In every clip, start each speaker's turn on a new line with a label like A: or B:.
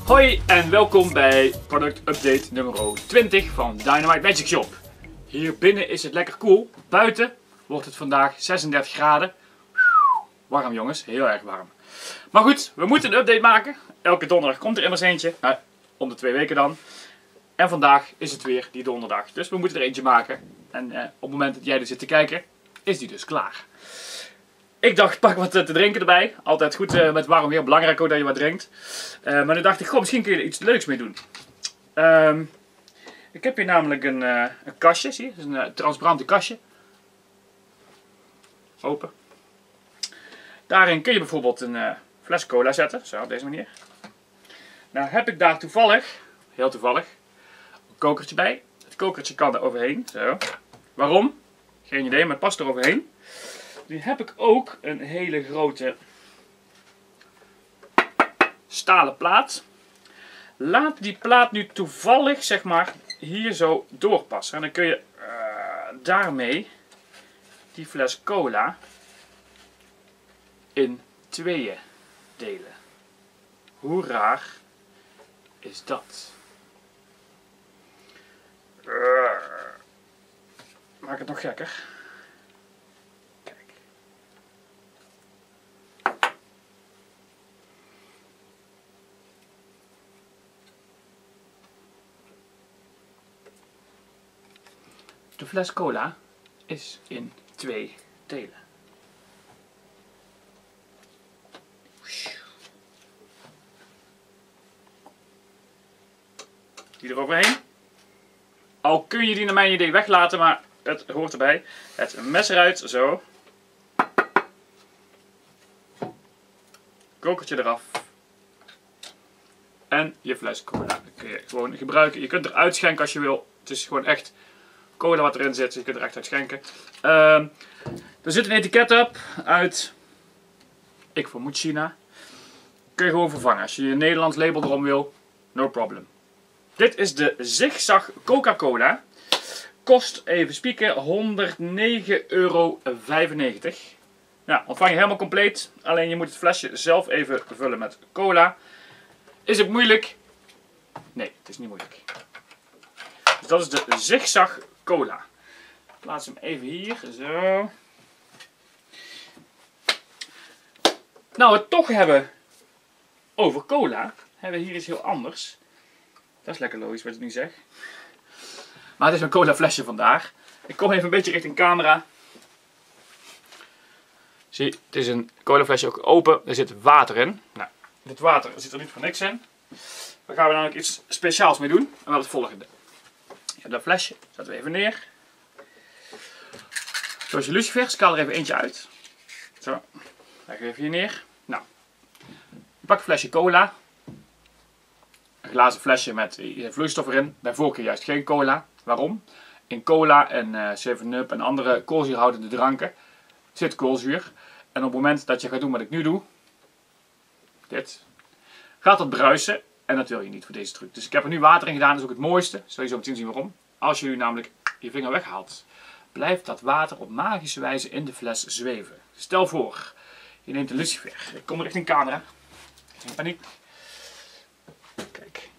A: Hoi en welkom bij product update nummer 20 van Dynamite Magic Shop. Hier binnen is het lekker koel. Buiten wordt het vandaag 36 graden. Warm jongens, heel erg warm. Maar goed, we moeten een update maken. Elke donderdag komt er immers eentje. Nou, om de 2 weken dan. En vandaag is het weer die donderdag. Dus we moeten er eentje maken. En op het moment dat jij er zit te kijken, is die dus klaar. Ik dacht, pak wat te drinken erbij. Altijd goed met warm weer. Belangrijk ook dat je wat drinkt. Maar nu dacht ik, goh, misschien kun je er iets leuks mee doen. Ik heb hier namelijk een kastje, zie je? Het is een transparante kastje. Open. Daarin kun je bijvoorbeeld een fles cola zetten. Zo, op deze manier. Nou heb ik daar toevallig, heel toevallig, een kokertje bij. Het kokertje kan er overheen. Zo. Waarom? Geen idee, maar het past er overheen. Nu heb ik ook een hele grote stalen plaat. Laat die plaat nu toevallig, zeg maar, hier zo doorpassen. En dan kun je daarmee die fles cola in tweeën delen. Hoe raar is dat? Maak het nog gekker. De fles cola is in 2 delen. Die eroverheen. Al kun je die naar mijn idee weglaten, maar het hoort erbij. Het mes eruit, zo. Kokertje eraf. En je fles cola. Dat kun je gewoon gebruiken. Je kunt eruit schenken als je wil. Het is gewoon echt cola wat erin zit, dus je kunt er echt uit schenken. Er zit een etiket op uit, ik vermoed China. Kun je gewoon vervangen. Als je een Nederlands label erom wil, no problem. Dit is de Zigzag Coca-Cola. Kost, even spieken, €109,95. Nou, ontvang je helemaal compleet. Alleen je moet het flesje zelf even vullen met cola. Is het moeilijk? Nee, het is niet moeilijk. Dus dat is de Zigzag Cola. Ik plaats hem even hier, zo. Nou, we het toch hebben over cola, hebben we hier iets heel anders. Dat is lekker logisch wat ik nu zeg. Maar het is een cola flesje vandaag. Ik kom even een beetje richting camera. Zie, het is een cola flesje ook open. Er zit water in. Nou, dit water zit er niet voor niks in. Daar gaan we namelijk iets speciaals mee doen. En wel het volgende. Je hebt dat flesje, zetten we even neer. Zoals je lucifers, ik haal er even eentje uit. Zo, leg even hier neer. Nou, je pakt een flesje cola. Een glazen flesje met vloeistof erin. Bij voorkeur juist geen cola. Waarom? In cola en 7-Up en andere koolzuurhoudende dranken zit koolzuur. En op het moment dat je gaat doen wat ik nu doe, dit, gaat het bruisen. En dat wil je niet voor deze truc. Dus ik heb er nu water in gedaan, dat is ook het mooiste. Zul je zo meteen zien waarom. Als je nu namelijk je vinger weghaalt, blijft dat water op magische wijze in de fles zweven. Stel voor, je neemt een lucifer. Ik kom richting camera. Geen paniek. Kijk.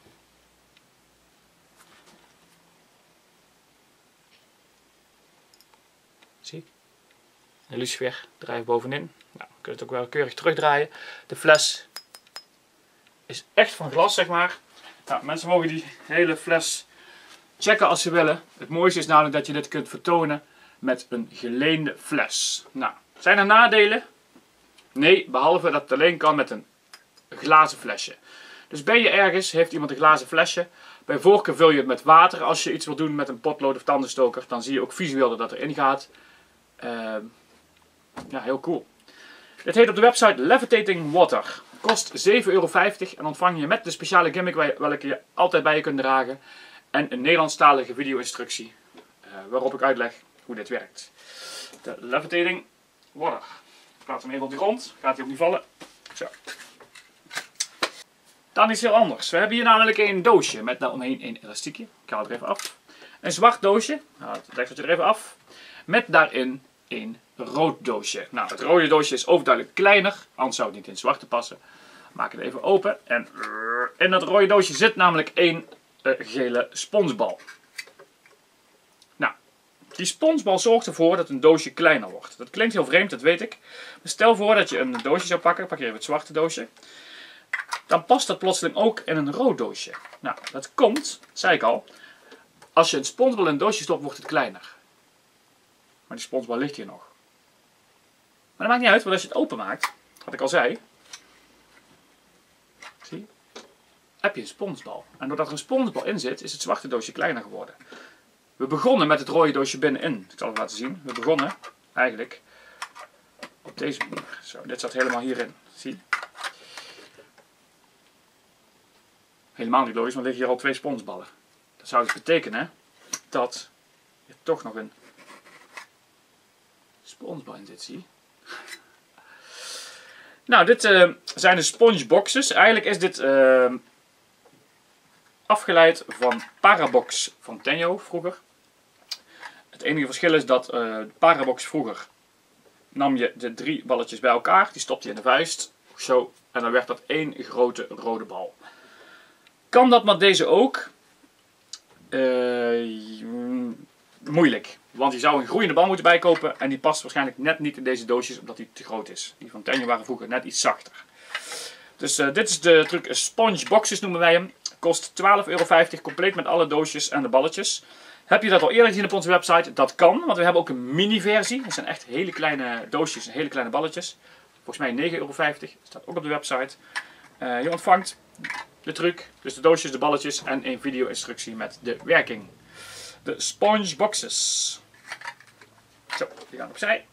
A: Zie? Een lucifer draai je bovenin. Nou, je kunt het ook wel keurig terugdraaien. De fles is echt van glas, zeg maar. Nou, mensen mogen die hele fles checken als ze willen. Het mooiste is namelijk dat je dit kunt vertonen met een geleende fles. Nou, zijn er nadelen? Nee, behalve dat het alleen kan met een glazen flesje. Dus ben je ergens, heeft iemand een glazen flesje. Bij voorkeur vul je het met water. Als je iets wil doen met een potlood of tandenstoker, dan zie je ook visueel dat dat erin gaat. Ja, heel cool. Dit heet op de website Levitating Water. Kost €7,50 en ontvang je met de speciale gimmick welke je altijd bij je kunt dragen. En een Nederlandstalige video-instructie waarop ik uitleg hoe dit werkt. De Levitating Water. Ik plaats hem even op de grond. Gaat hij ook niet vallen. Zo. Dan iets heel anders. We hebben hier namelijk een doosje met daaromheen een elastiekje. Ik haal het er even af. Een zwart doosje. Haal het dekseltje er even af. Met daarin een rood doosje. Nou, het rode doosje is overduidelijk kleiner. Anders zou het niet in het zwarte passen. Maak het even open. En in dat rode doosje zit namelijk één gele sponsbal. Nou, die sponsbal zorgt ervoor dat een doosje kleiner wordt. Dat klinkt heel vreemd, dat weet ik. Maar stel voor dat je een doosje zou pakken. Pak je even het zwarte doosje. Dan past dat plotseling ook in een rood doosje. Nou, dat komt, zei ik al. Als je een sponsbal in een doosje stopt, wordt het kleiner. Maar die sponsbal ligt hier nog. Maar dat maakt niet uit, want als je het openmaakt, wat ik al zei, zie, heb je een sponsbal. En doordat er een sponsbal in zit, is het zwarte doosje kleiner geworden. We begonnen met het rode doosje binnenin. Ik zal het laten zien. We begonnen eigenlijk op deze manier. Zo, dit zat helemaal hierin. Zie. Helemaal niet logisch, want er liggen hier al 2 sponsballen. Dat zou dus betekenen dat er toch nog een sponsbal in zit, zie. Nou, dit zijn de spongeboxes. Eigenlijk is dit afgeleid van Parabox van Tenjo vroeger. Het enige verschil is dat Parabox vroeger nam je de 3 balletjes bij elkaar. Die stopte je in de vuist. Zo. En dan werd dat 1 grote rode bal. Kan dat met deze ook? Moeilijk. Want je zou een groeiende bal moeten bijkopen. En die past waarschijnlijk net niet in deze doosjes omdat die te groot is. Die van Tenjo waren vroeger net iets zachter. Dus dit is de truc Spongeboxes noemen wij hem. Kost €12,50 compleet met alle doosjes en de balletjes. Heb je dat al eerder gezien op onze website? Dat kan, want we hebben ook een mini versie. Dat zijn echt hele kleine doosjes en hele kleine balletjes. Volgens mij €9,50. Dat staat ook op de website. Je ontvangt de truc, dus de doosjes, de balletjes en een video-instructie met de werking. De Spongeboxes. Zo, die gaan opzij.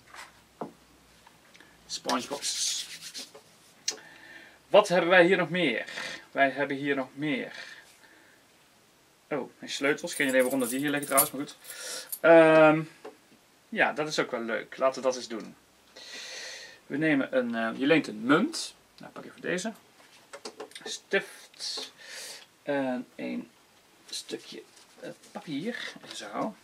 A: Spongeboxes. Wat hebben wij hier nog meer? Wij hebben hier nog meer. Oh, mijn sleutels. Geen idee waarom dat die hier liggen trouwens, maar goed. Ja, dat is ook wel leuk. Laten we dat eens doen. We nemen een, je leent een munt. Nou, pak even deze. Stift. En een stukje papier. Zo.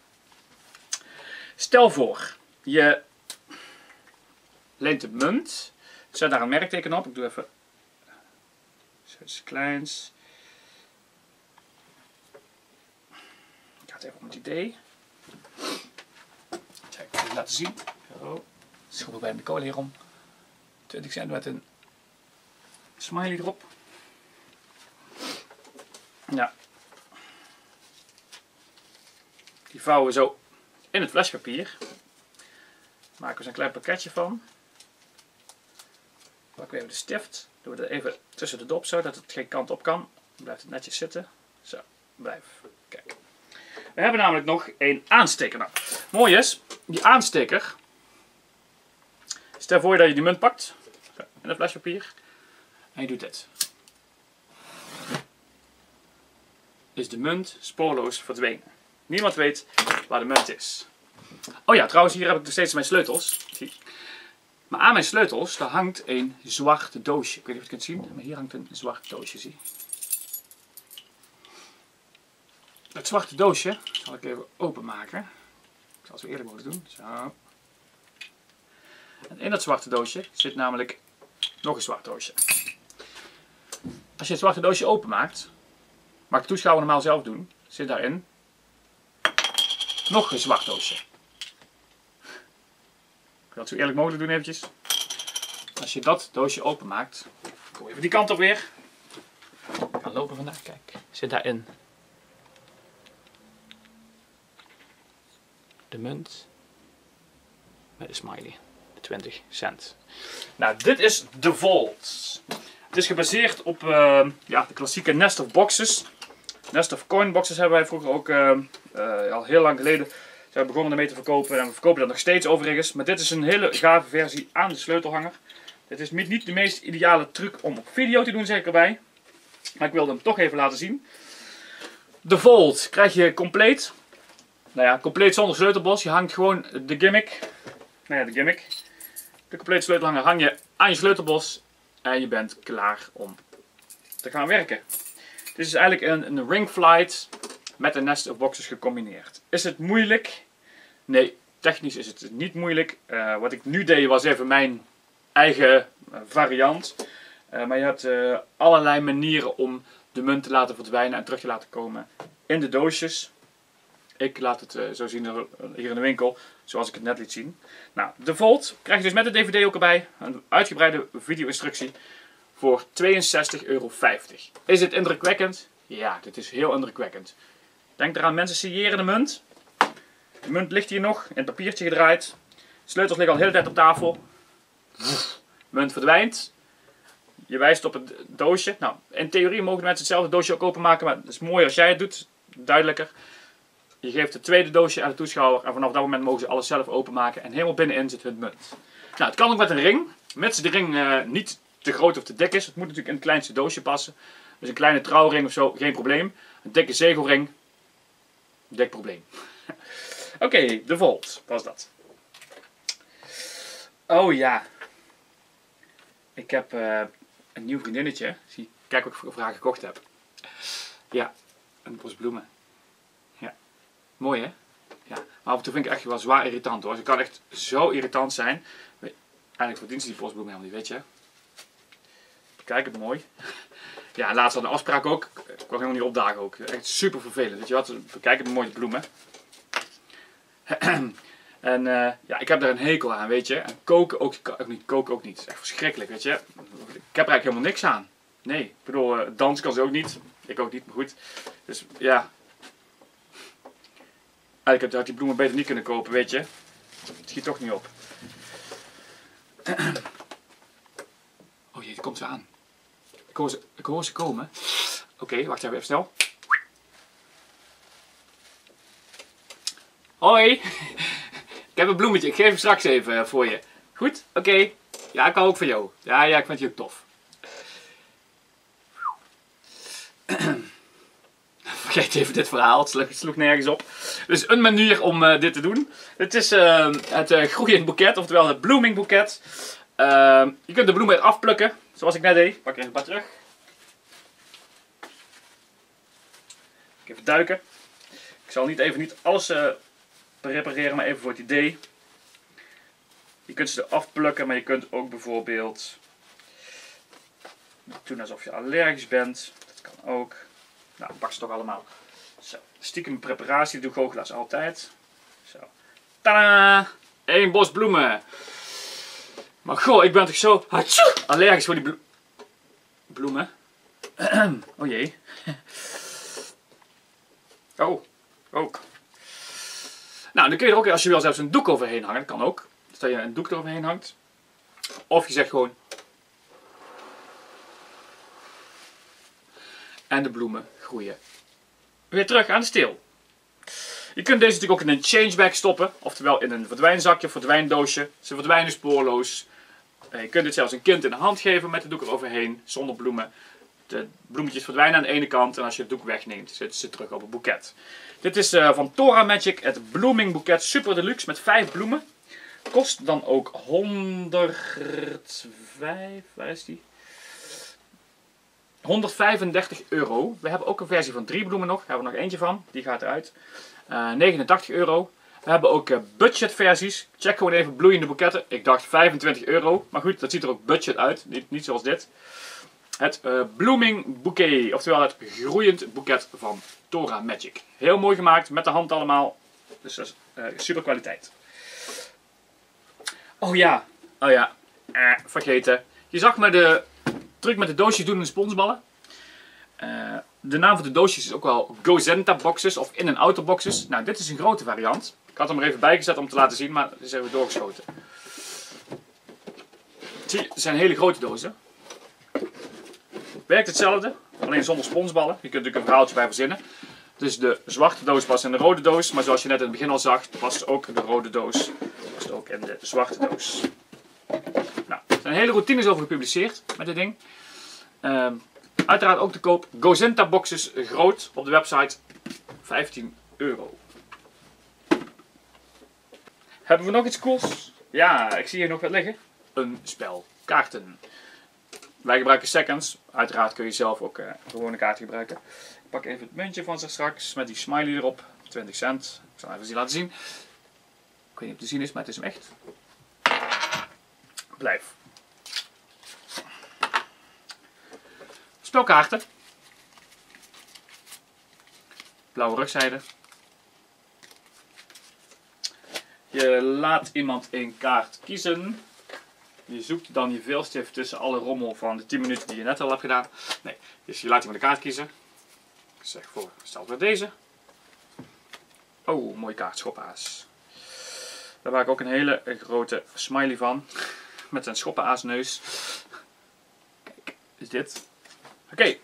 A: Stel voor, je leent een munt. Zet daar een merkteken op. Ik doe even zoiets kleins. Ik ga het even om het idee. Kijk, ik even laten zien. Zo. Schroeven bij de kolen hierom. 20 cent met een smiley erop. Ja. Die vouwen we zo in het flespapier. Maken we er een klein pakketje van. Pakken we even de stift. Doen we er even tussen de dop zo dat het geen kant op kan. Dan blijft het netjes zitten. Zo, blijf. Kijk. We hebben namelijk nog een aansteker. Nou, mooi is, die aansteker. Stel voor dat je die munt pakt. Zo, in het flespapier. En je doet dit. Is de munt spoorloos verdwenen. Niemand weet waar de munt is. Oh ja, trouwens, hier heb ik nog steeds mijn sleutels. Zie. Maar aan mijn sleutels, daar hangt een zwart doosje. Ik weet niet of je het kunt zien, maar hier hangt een zwart doosje, zie. Het zwarte doosje zal ik even openmaken. Ik zal het zo eerlijk mogelijk doen. Zo. En in dat zwarte doosje zit namelijk nog een zwart doosje. Als je het zwarte doosje openmaakt, mag de toeschouwer normaal zelf doen, zit daarin nog een zwart doosje. Ik wil het zo eerlijk mogelijk doen eventjes. Als je dat doosje openmaakt, kom even die kant op weer. Ik ga lopen vandaag, kijk. Zit daarin de munt met de smiley, de 20 cent. Nou, dit is de Vault. Het is gebaseerd op ja, de klassieke Nest of Boxes. Nest of Coin Boxes hebben wij vroeger ook al heel lang geleden zijn we begonnen ermee te verkopen. En we verkopen dat nog steeds overigens. Maar dit is een hele gave versie aan de sleutelhanger. Dit is niet de meest ideale truc om op video te doen, zeg ik erbij. Maar ik wilde hem toch even laten zien. De Vault krijg je compleet. Nou ja, compleet zonder sleutelbos. Je hangt gewoon de gimmick. Nou ja, de gimmick. De complete sleutelhanger hang je aan je sleutelbos. En je bent klaar om te gaan werken. Dit is eigenlijk een ring flight met een Nest of Boxes gecombineerd. Is het moeilijk? Nee, technisch is het niet moeilijk. Wat ik nu deed was even mijn eigen variant. Maar je hebt allerlei manieren om de munt te laten verdwijnen en terug te laten komen in de doosjes. Ik laat het zo zien hier in de winkel, zoals ik het net liet zien. Nou, de Volt krijg je dus met de DVD ook erbij. Een uitgebreide video-instructie voor €62,50. Is het indrukwekkend? Ja, dit is heel indrukwekkend. Denk eraan, mensen signeren de munt. De munt ligt hier nog, in het papiertje gedraaid. Sleutels liggen al de hele tijd op tafel. Munt verdwijnt. Je wijst op het doosje. Nou, in theorie mogen de mensen hetzelfde doosje ook openmaken, maar het is mooier als jij het doet. Duidelijker. Je geeft het tweede doosje aan de toeschouwer en vanaf dat moment mogen ze alles zelf openmaken. En helemaal binnenin zit hun munt. Nou, het kan ook met een ring. Mits de ring niet te groot of te dik is. Het moet natuurlijk in het kleinste doosje passen. Dus een kleine trouwring of zo, geen probleem. Een dikke zegelring, dik probleem. Oké, de Volt was dat. Oh ja. Ik heb een nieuw vriendinnetje. Kijk wat ik voor haar gekocht heb. Ja, een bos bloemen. Ja, mooi hè? Ja, maar af en toe vind ik echt wel zwaar irritant hoor. Ze kan echt zo irritant zijn. Eigenlijk verdient ze die bosbloemen helemaal niet, weet je. Kijk, het mooi. Ja, laatst had een afspraak ook. Ik kwam helemaal niet opdagen ook. Echt super vervelend. Weet je wat? Kijk, het mooie bloemen. En ja, ik heb daar een hekel aan, weet je. En koken ook niet. Koken ook niet. Het is echt verschrikkelijk, weet je. Ik heb er eigenlijk helemaal niks aan. Nee, ik bedoel, dansen kan ze ook niet. Ik ook niet, maar goed. Dus ja. Eigenlijk had die bloemen beter niet kunnen kopen, weet je. Het schiet toch niet op. Oh jee, die komt ze aan. Ik hoor ze komen. Oké, wacht even snel. Hoi! Ik heb een bloemetje, ik geef hem straks even voor je. Goed? Oké. Ja, ik hou ook van jou. Ja, ik vind je ook tof. Vergeet even dit verhaal, het sloeg nergens op. Dus een manier om dit te doen. Het is het groeiend boeket, oftewel het blooming boeket. Je kunt de bloemen eraf plukken, zoals ik net deed. Pak er even een paar terug. Even duiken. Ik zal niet alles prepareren, maar even voor het idee. Je kunt ze eraf plukken, maar je kunt ook bijvoorbeeld doen alsof je allergisch bent. Dat kan ook. Nou, pak ze toch allemaal. Zo, stiekem preparatie, doe goochelaars altijd. Zo. Tadaa! 1 bos bloemen. Maar goh, ik ben toch zo allergisch voor die bloemen. Oh jee. Oh, ook. Nou, dan kun je er ook, als je wil, zelfs een doek overheen hangen. Dat kan ook. Dus dat je een doek eroverheen hangt. Of je zegt gewoon. En de bloemen groeien weer terug aan de steel. Je kunt deze natuurlijk ook in een changebag stoppen. Oftewel in een verdwijnzakje, verdwijndoosje. Ze verdwijnen spoorloos. Je kunt dit zelfs een kind in de hand geven met de doek eroverheen. Zonder bloemen. De bloemetjes verdwijnen aan de ene kant. En als je het doek wegneemt, zitten ze terug op het boeket. Dit is van Tora Magic het Blooming Boeket Super Deluxe met 5 bloemen. Kost dan ook 105, waar is die? €135. We hebben ook een versie van 3 bloemen nog. Daar hebben we nog eentje van. Die gaat eruit. €89. We hebben ook budgetversies. Check gewoon even bloeiende boeketten. Ik dacht €25. Maar goed, dat ziet er ook budget uit. Niet zoals dit. Het Blooming Bouquet. Oftewel het groeiend boeket van Tora Magic. Heel mooi gemaakt. Met de hand allemaal. Dus dat is super kwaliteit. Oh ja. Vergeten. Je zag me de truc met de doosjes doen in de sponsballen. De naam van de doosjes is ook wel Gozenta boxes of in- en outer boxes. Nou, dit is een grote variant. Ik had hem er even bij gezet om te laten zien, maar het is even doorgeschoten. Zie je, het zijn hele grote dozen. Werkt hetzelfde, alleen zonder sponsballen. Je kunt natuurlijk een verhaaltje bij verzinnen. Dus de zwarte doos past in de rode doos, maar zoals je net in het begin al zag, past ook de rode doos past ook in de zwarte doos. Nou, er zijn hele routines over gepubliceerd met dit ding. Uiteraard ook te koop. Gozenta boxes groot op de website. €15. Hebben we nog iets cools? Ja, ik zie hier nog wat liggen. Een spel kaarten. Wij gebruiken seconds. Uiteraard kun je zelf ook gewone kaarten gebruiken. Ik pak even het muntje van straks met die smiley erop. 20 cent. Ik zal even laten zien. Ik weet niet of het te zien is, maar het is hem echt. Blijf. Spelkaarten. Blauwe rugzijde. Je laat iemand een kaart kiezen. Je zoekt dan je veelstift tussen alle rommel van de 10 minuten die je net al hebt gedaan. Nee, dus je laat iemand een kaart kiezen. Ik zeg voor, stel voor deze. Oh, mooie kaart, schoppenaas. Daar maak ik ook een hele grote smiley van. Met een schoppenaasneus. Kijk, is dit. Oké.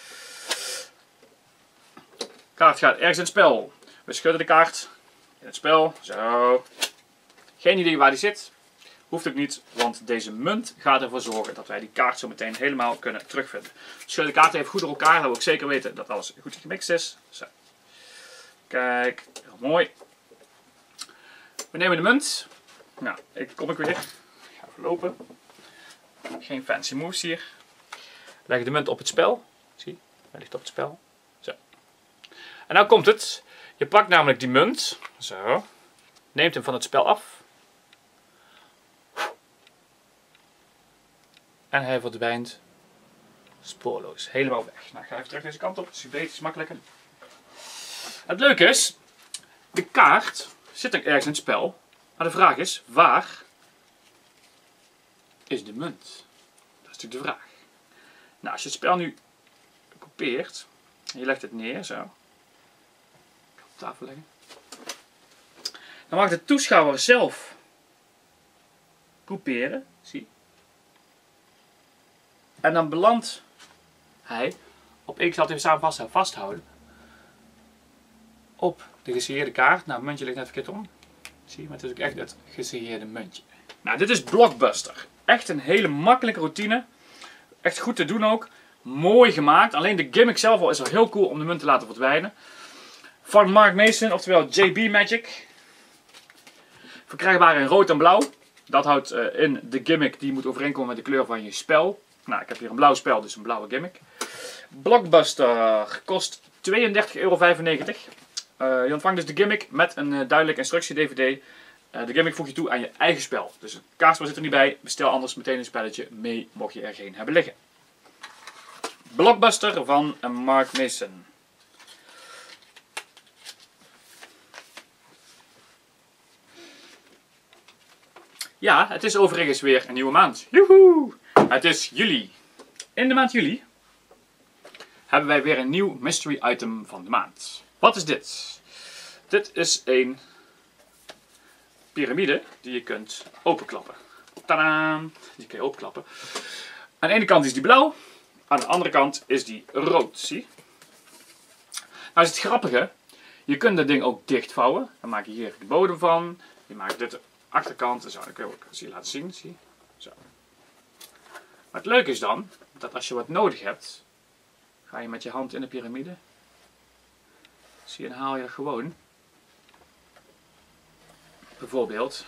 A: Kaart gaat ergens in het spel. We schudden de kaart in het spel. Zo. Geen idee waar die zit. Hoeft ook niet, want deze munt gaat ervoor zorgen dat wij die kaart zo meteen helemaal kunnen terugvinden. Schud de kaart even goed door elkaar, dat we ook zeker weten dat alles goed gemixt is. Zo. Kijk, heel mooi. We nemen de munt. Nou, kom ik weer. Ik ga even lopen. Geen fancy moves hier. Leg de munt op het spel. Zie, hij ligt op het spel. Zo. En nou komt het. Je pakt namelijk die munt. Zo. Neemt hem van het spel af. En hij verdwijnt spoorloos. Helemaal weg. Nou, ik ga even terug deze kant op. Het is beter, is makkelijker. Het leuke is, de kaart zit er ergens in het spel. Maar de vraag is, waar is de munt? Dat is natuurlijk de vraag. Nou, als je het spel nu kopieert, en je legt het neer, zo. Ik ga het op tafel leggen. Dan mag de toeschouwer zelf kopiëren, zie. En dan belandt hij op, ik zal het even samen vasthouden, op de gesigneerde kaart. Nou, het muntje ligt net verkeerd om. Zie je, maar het is ook echt het gesigneerde muntje. Nou, dit is Blockbuster. Echt een hele makkelijke routine. Echt goed te doen ook. Mooi gemaakt. Alleen de gimmick zelf al is wel heel cool om de munt te laten verdwijnen. Van Mark Mason, oftewel JB Magic. Verkrijgbaar in rood en blauw. Dat houdt in de gimmick die moet overeenkomen met de kleur van je spel. Nou, ik heb hier een blauw spel, dus een blauwe gimmick. Blockbuster kost €32,95. Je ontvangt dus de gimmick met een duidelijke instructie-DVD. De gimmick voeg je toe aan je eigen spel. Dus het kaartspel zit er niet bij. Bestel anders meteen een spelletje mee, mocht je er geen hebben liggen. Blockbuster van Mark Mason. Ja, het is overigens weer een nieuwe maand. Joehoe! Het is juli. In de maand juli hebben wij weer een nieuw mystery item van de maand. Wat is dit? Dit is een piramide die je kunt openklappen. Tadaan! Die kun je openklappen. Aan de ene kant is die blauw, aan de andere kant is die rood. Zie? Nou is het grappige, je kunt dat ding ook dichtvouwen. Dan maak je hier de bodem van. Je maakt dit de achterkant. Zo, dat kun je ook laten zien. Zie? Zo. Maar het leuke is dan, dat als je wat nodig hebt, ga je met je hand in de piramide. Zie je, dan haal je er gewoon. Bijvoorbeeld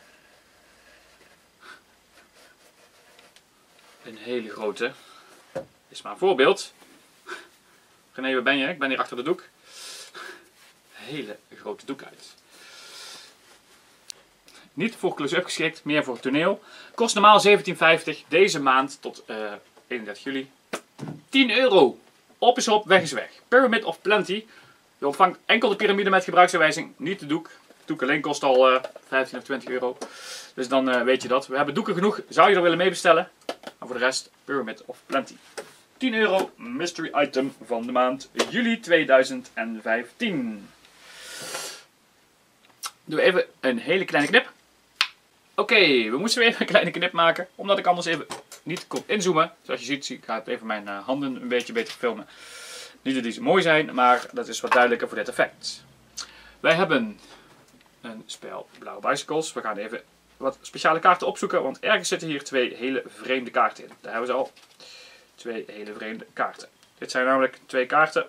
A: een hele grote. Is maar een voorbeeld. René, waar ben je? Ik ben hier achter de doek. Een hele grote doek uit. Niet voor close-up geschikt, meer voor toneel. Kost normaal €17,50. Deze maand tot 31 juli. €10. Op is op, weg is weg. Pyramid of Plenty. Je ontvangt enkel de piramide met gebruiksaanwijzing, niet de doek. De doek alleen kost al 15 of €20. Dus dan weet je dat. We hebben doeken genoeg. Zou je er willen meebestellen? Maar voor de rest, Pyramid of Plenty. €10 mystery item van de maand juli 2015. Doen we even een hele kleine knip. Oké, we moesten weer even een kleine knip maken. Omdat ik anders even niet kon inzoomen. Zoals je ziet, ik ga even mijn handen een beetje beter filmen. Niet dat die zo mooi zijn, maar dat is wat duidelijker voor dit effect. Wij hebben een spel blauwe bicycles. We gaan even wat speciale kaarten opzoeken, want ergens zitten hier twee hele vreemde kaarten in. Daar hebben we ze al. Twee hele vreemde kaarten. Dit zijn namelijk twee kaarten.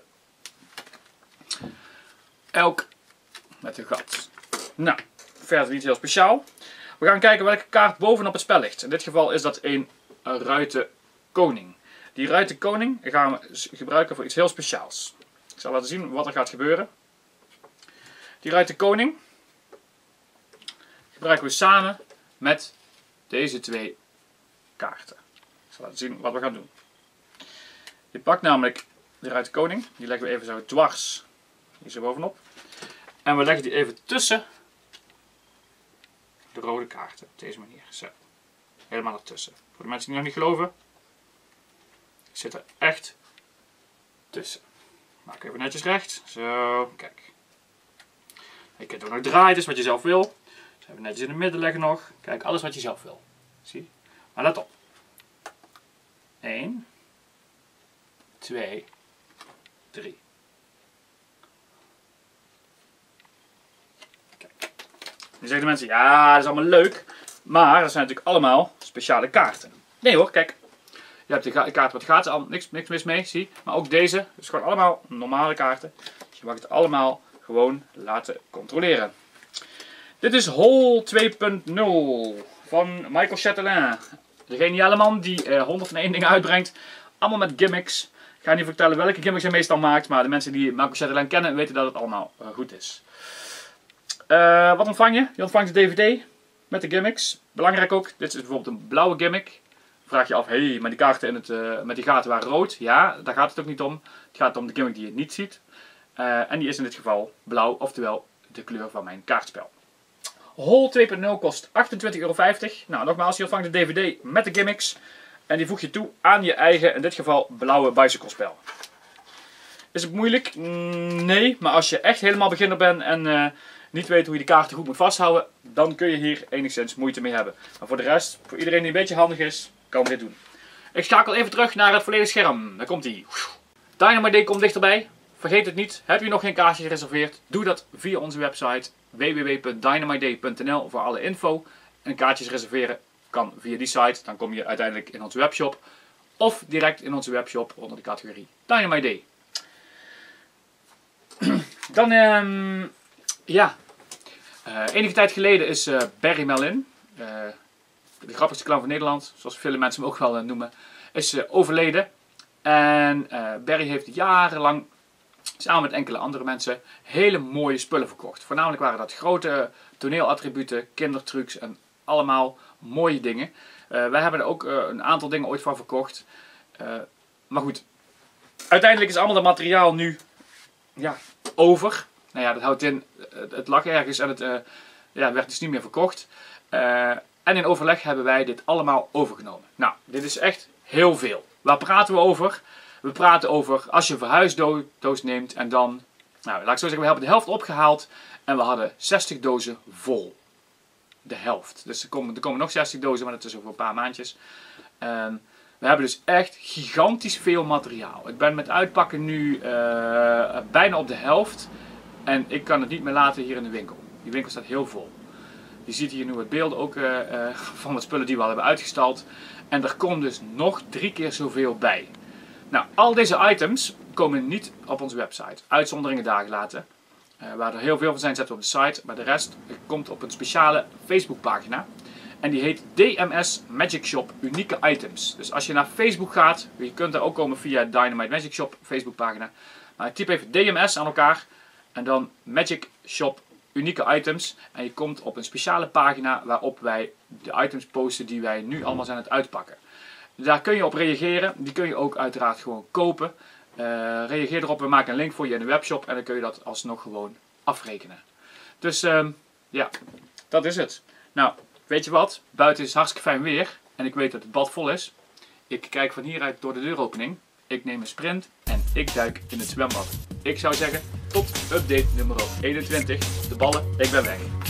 A: Elk met een gat. Nou, verder niet heel speciaal. We gaan kijken welke kaart bovenop het spel ligt. In dit geval is dat een ruiten koning. Die ruiten koning gaan we gebruiken voor iets heel speciaals. Ik zal laten zien wat er gaat gebeuren. Die ruiten koning gebruiken we samen met deze twee kaarten. Ik zal laten zien wat we gaan doen. Je pakt namelijk de Ruiter Koning. Die leggen we even zo dwars. Hier zo bovenop. En we leggen die even tussen de rode kaarten. Op deze manier. Zo. Helemaal ertussen. Voor de mensen die nog niet geloven. Ik zit er echt tussen. Maak even netjes recht. Zo. Kijk. Je kunt ook nog draaien. Dus wat je zelf wil. Dus even netjes in het midden leggen nog. Kijk. Alles wat je zelf wil. Zie. Maar let op. 1. 2. 3. Nu zeggen de mensen, ja, dat is allemaal leuk, maar dat zijn natuurlijk allemaal speciale kaarten. Nee hoor, kijk. Je hebt de kaart wat gratis, niks mis mee, zie. Maar ook deze, dus gewoon allemaal normale kaarten. Dus je mag het allemaal gewoon laten controleren. Dit is Hol 2.0 van Michael Chatelain. De geniale man die 101 dingen uitbrengt. Allemaal met gimmicks. Ik ga niet vertellen welke gimmicks hij meestal maakt, maar de mensen die Michael Chatelain kennen weten dat het allemaal goed is. Wat ontvang je? Je ontvangt de DVD met de gimmicks. Belangrijk ook, dit is bijvoorbeeld een blauwe gimmick. Vraag je af, hé, maar die kaarten met die gaten waren rood. Ja, daar gaat het ook niet om. Het gaat om de gimmick die je niet ziet. En die is in dit geval blauw, oftewel de kleur van mijn kaartspel. Hol 2.0 kost €28,50. Nou, nogmaals, je ontvangt de DVD met de gimmicks. En die voeg je toe aan je eigen, in dit geval, blauwe bicyclespel. Is het moeilijk? Nee, maar als je echt helemaal beginner bent en niet weet hoe je de kaarten goed moet vasthouden, dan kun je hier enigszins moeite mee hebben. Maar voor de rest, voor iedereen die een beetje handig is, kan dit doen. Ik schakel even terug naar het volledige scherm. Daar komt hij. Dynamite Day komt dichterbij. Vergeet het niet, heb je nog geen kaartjes gereserveerd, doe dat via onze website www.dynamiteday.nl voor alle info. En kaartjes reserveren kan via die site, dan kom je uiteindelijk in onze webshop. Of direct in onze webshop onder de categorie Dynamite Day. Dan, ja. Enige tijd geleden is Barry Mellin, de grappigste clown van Nederland, zoals vele mensen hem ook wel noemen, is overleden. En Barry heeft jarenlang, samen met enkele andere mensen, hele mooie spullen verkocht. Voornamelijk waren dat grote toneelattributen, kindertrucs en allemaal mooie dingen. Wij hebben er ook een aantal dingen ooit van verkocht. Maar goed, uiteindelijk is allemaal dat materiaal nu over. Nou ja, dat houdt in, het lag ergens en het werd dus niet meer verkocht. En in overleg hebben wij dit allemaal overgenomen. Nou, dit is echt heel veel. Waar praten we over? We praten over als je een verhuisdoos neemt en dan, nou laat ik zo zeggen, we hebben de helft opgehaald en we hadden 60 dozen vol. De helft. Dus er komen nog 60 dozen, maar dat is over een paar maandjes. We hebben dus echt gigantisch veel materiaal. Ik ben met uitpakken nu bijna op de helft. En ik kan het niet meer laten hier in de winkel. Die winkel staat heel vol. Je ziet hier nu wat beelden ook van de spullen die we al hebben uitgestald. En er komt dus nog 3 keer zoveel bij. Nou, al deze items komen niet op onze website. Uitzonderingen daar gelaten. Waar er heel veel van zijn, zetten we op de site. Maar de rest komt op een speciale Facebookpagina. En die heet DMS Magic Shop Unieke Items. Dus als je naar Facebook gaat, je kunt daar ook komen via Dynamite Magic Shop Facebookpagina. Maar typ even DMS aan elkaar. En dan Magic Shop Unieke Items. En je komt op een speciale pagina waarop wij de items posten die wij nu allemaal zijn aan het uitpakken. Daar kun je op reageren. Die kun je ook uiteraard gewoon kopen. Reageer erop. We maken een link voor je in de webshop. En dan kun je dat alsnog gewoon afrekenen. Dus ja, dat is het. Nou, weet je wat? Buiten is hartstikke fijn weer. En ik weet dat het bad vol is. Ik kijk van hieruit door de deuropening. Ik neem een sprint en ik duik in het zwembad. Ik zou zeggen, tot update nummer 21. De ballen, ik ben weg.